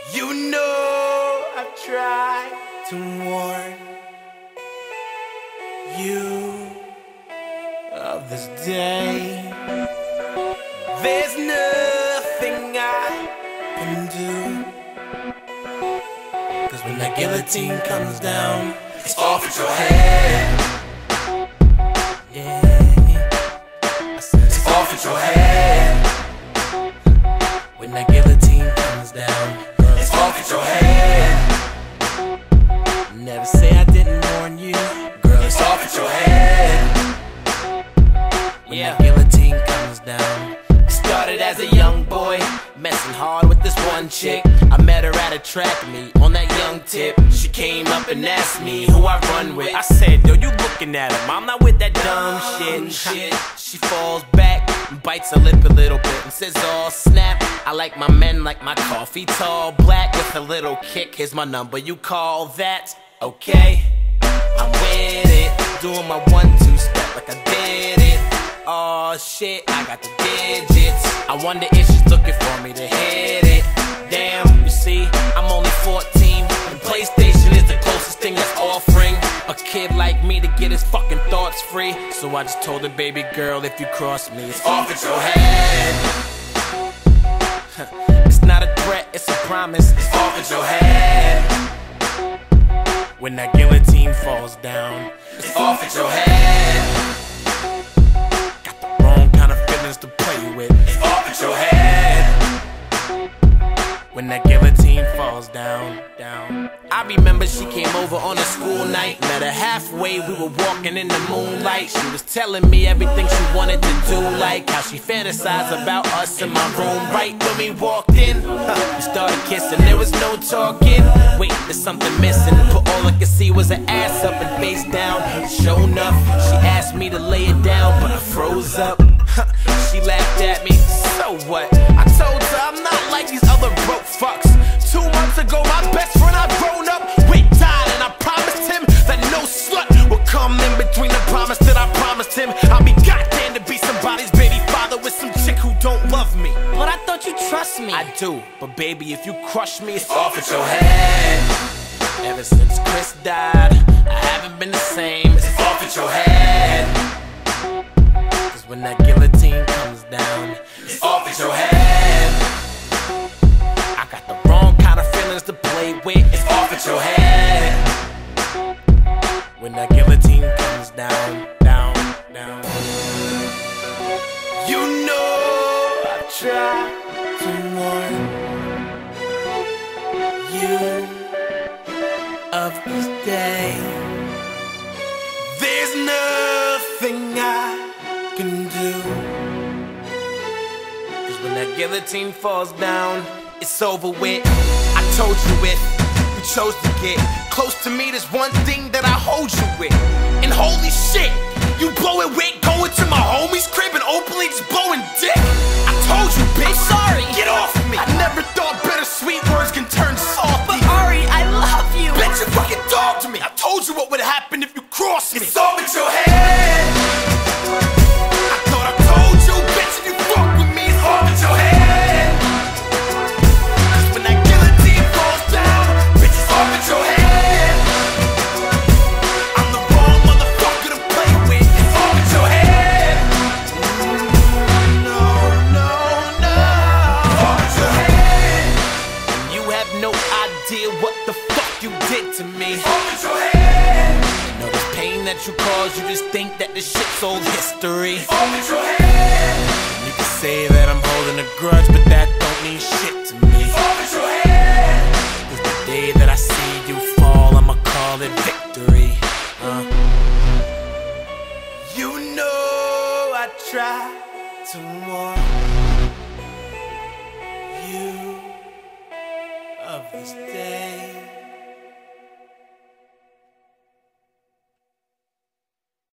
You know I've tried to warn you of this day. There's nothing I can do, 'cause when that guillotine comes down, it's off with your head. Yeah, I said it's off with your head. When that guillotine comes down, it's off with your head. Never say I didn't warn you, girl, it's off with your head. When that guillotine comes down. Started as a young boy, messing hard with this one chick. I met her at a track meet on that young tip. She came up and asked me who I run with. I said, yo, you looking at him, I'm not with that dumb shit. She falls back and bites her lip a little bit and says, oh snap, I like my men like my coffee tall black with a little kick. Here's my number, you call that okay? I'm with it, doing my 1-2 step like I did it. Oh shit, I got the digits. I wonder if she's looking for me to hit it. Damn, you see, I'm only 14 and PlayStation is the closest thing that's offering a kid like me to get his fucking thoughts free. So I just told her, baby girl, if you cross me, it's off with your head. It's not a threat, it's a promise. It's off with your head. When that guillotine falls down, it's off with your head. To play with, it's off with your head. When that guillotine falls down. I remember she came over on a school night. Met her halfway, we were walking in the moonlight. She was telling me everything she wanted to do, like how she fantasized about us in my room. Right when we walked in, we started kissing, there was no talking. Wait, there's something missing, but all I could see was her ass up and face down. Sure enough, she asked me to lay it down, but I froze up. She laughed at me, so what? I told her I'm not like these other broke fucks. 2 months ago, my best friend I grown up with died, and I promised him that no slut would come in between the promise that I promised him. I'll be goddamn to be somebody's baby father with some chick who don't love me. But I thought you trust me. I do, but baby, if you crush me, it's off with your head. Ever since Chris died, I haven't been the same. It's off with your head. When that guillotine comes down, it's off with your head. I got the wrong kind of feelings to play with. It's off with your head. When that guillotine comes down. You know I tried to warn you of this day. There's nothing I can do, 'cause when that guillotine falls down, it's over with. I told you it, you chose to get close to me. There's one thing that I hold you with, and holy shit, you blow it with going to my homie's crib and openly just blowing dick. I told you, bitch, I'm sorry. Get off me. I never thought bittersweet words can turn salty. But Ari, I love you. Bitch, you fucking talk to me. I told you what would happen if you crossed me. It's off with your head. What the fuck you did to me? Off your head. You know this pain that you caused, you just think that this shit's old history. Off your head. You can say that I'm holding a grudge, but that don't mean shit to me. Off your head. 'Cause the day that I see you fall, I'ma call it victory. You know I tried to warn you of this day.